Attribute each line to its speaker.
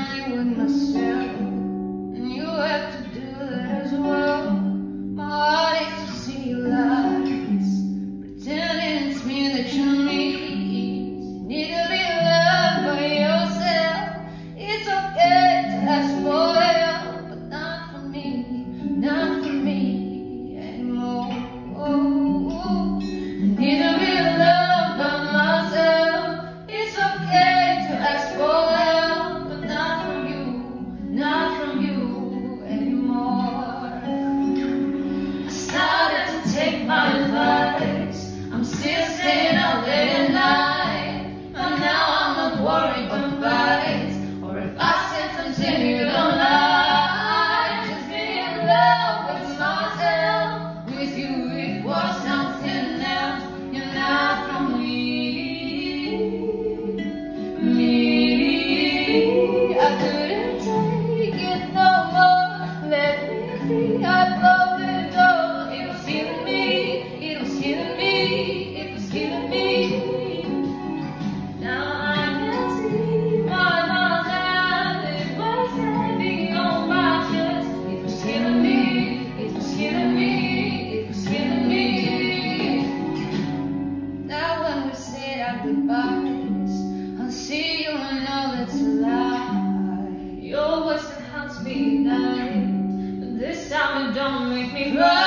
Speaker 1: finally with myself, and you have to do that as well. My heart aches to see you like this, pretending it's me that you need. You need to be loved by yourself. It's okay to ask for help, but not for me, not for me anymore. I need to be loved by myself. It's okay to ask for help, but not from you, not from you anymore. I started to take my advice. I'm still staying out late at night, and now I'm not worried about fights, or if I said something you don't like. Just be in love with myself. With you it was something else. You're not from me. I couldn't take it no more. Let me free. I closed the door. It was killing me. It was killing me. It was killing me. Now I can see my mind's out. It was heavy on my chest. It was killing me. It was killing me. It was killing me. Now when we said our goodbyes, I'll see you and know that's a lie. Your voice that haunts me at night, but this time it don't make me cry.